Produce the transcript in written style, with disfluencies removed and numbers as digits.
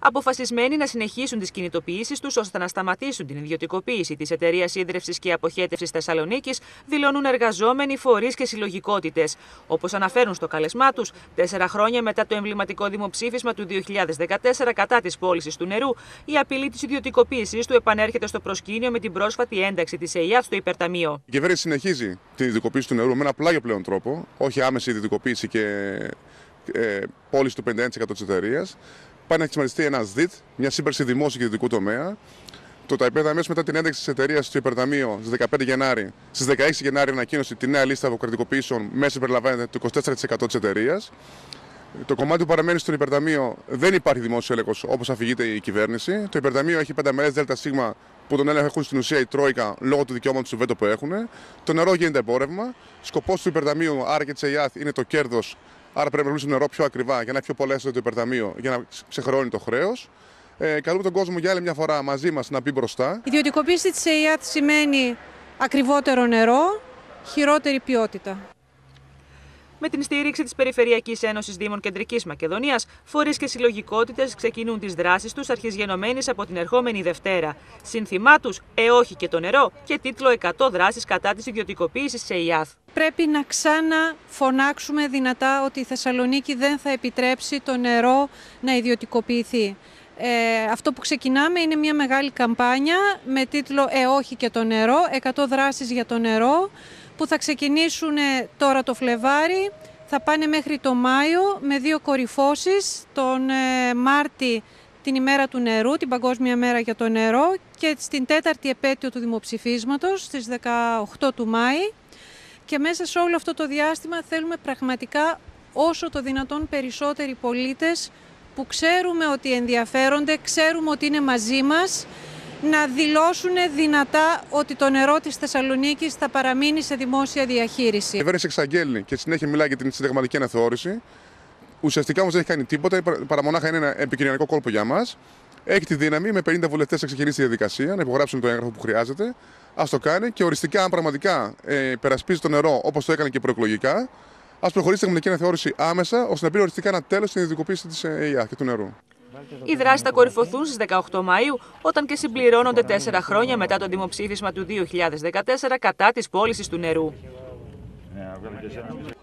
Αποφασισμένοι να συνεχίσουν τις κινητοποιήσεις τους ώστε να σταματήσουν την ιδιωτικοποίηση της εταιρείας ίδρευσης και αποχέτευσης Θεσσαλονίκης, δηλώνουν εργαζόμενοι, φορείς και συλλογικότητες. Όπως αναφέρουν στο κάλεσμά τους, 4 χρόνια μετά το εμβληματικό δημοψήφισμα του 2014 κατά της πώλησης του νερού, η απειλή της ιδιωτικοποίησης του επανέρχεται στο προσκήνιο με την πρόσφατη ένταξη της ΕΙΑΘ στο υπερταμείο. Η κυβέρνηση συνεχίζει την ιδιωτικοποίηση του νερού με ένα πλάγιο πλέον τρόπο, όχι άμεση ιδιωτικοποίηση και πώληση του 51% της εταιρείας. Πάει να σχηματιστεί ένα ΔΙΤ, μια σύμπραξη δημόσιου και ιδιωτικού τομέα. Το ΤΑΙΠΕΔ αμέσως μετά την ένταξη της εταιρείας στο υπερταμείο στις 15 Γενάρη, στις 16 Γενάρη ανακοίνωσε τη νέα λίστα αποκρατικοποίησεων, μέσα συμπεριλαμβάνεται το 24% της εταιρείας. Το κομμάτι που παραμένει στον υπερταμείο δεν υπάρχει δημόσιο έλεγχος όπως αφηγείται η κυβέρνηση. Το υπερταμείο έχει πενταμερές ΔΣ που τον έλεγχο έχουν στην ουσία η Τρόικα λόγω του δικαιώματος του βέτο που έχουν. Το νερό γίνεται εμπόρευμα. Σκοπός του υπερταμείου, άρα και της ΕΙΑΘ, είναι το κέρδος. Άρα πρέπει να βρούμε το νερό πιο ακριβά για να έχει πιο πολλά έσοδα το υπερταμείο για να ξεχρεώνει το χρέος. Καλούμε τον κόσμο για άλλη μια φορά μαζί μας να μπει μπροστά. Η ιδιωτικοποίηση της ΕΙΑΘ σημαίνει ακριβότερο νερό, χειρότερη ποιότητα. Με την στήριξη της Περιφερειακής Ένωσης Δήμων Κεντρικής Μακεδονίας, φορείς και συλλογικότητες ξεκινούν τις δράσεις τους αρχισγενωμένης από την ερχόμενη Δευτέρα. Σύνθημά τους, όχι και το νερό, και τίτλο 100 δράσεις κατά της ιδιωτικοποίησης της ΕΙΑΘ. Πρέπει να ξαναφωνάξουμε δυνατά ότι η Θεσσαλονίκη δεν θα επιτρέψει το νερό να ιδιωτικοποιηθεί. Αυτό που ξεκινάμε είναι μια μεγάλη καμπάνια με τίτλο όχι και το νερό, 100 δράσεις για το νερό, που θα ξεκινήσουν τώρα το Φλεβάρι, θα πάνε μέχρι το Μάιο με 2 κορυφώσεις, τον Μάρτη την ημέρα του νερού, την Παγκόσμια Μέρα για το νερό, και στην 4η επέτειο του δημοψηφίσματος στις 18 του Μάη. Και μέσα σε όλο αυτό το διάστημα θέλουμε πραγματικά όσο το δυνατόν περισσότεροι πολίτες που ξέρουμε ότι ενδιαφέρονται, ξέρουμε ότι είναι μαζί μας, να δηλώσουν δυνατά ότι το νερό της Θεσσαλονίκης θα παραμείνει σε δημόσια διαχείριση. Η κυβέρνηση εξαγγέλνει και συνέχεια μιλάει για την συνταγματική αναθεώρηση. Ουσιαστικά όμως δεν έχει κάνει τίποτα, παρά μονάχα είναι ένα επικοινωνιακό κόλπο για μας. Έχει τη δύναμη με 50 βουλευτές να ξεκινήσει τη διαδικασία, να υπογράψουν το έγγραφο που χρειάζεται. Ας το κάνει και οριστικά, αν πραγματικά υπερασπίζει το νερό όπως το έκανε και προεκλογικά, ας προχωρήσει τη συνταγματική αναθεώρηση άμεσα, ώστε να πει οριστικά ένα τέλος στην ιδιωτικοποίηση της ΕΙΑΘ και του νερού. Οι δράσεις θα κορυφωθούν στις 18 Μαΐου, όταν και συμπληρώνονται 4 χρόνια μετά το δημοψήφισμα του 2014 κατά της πώλησης του νερού.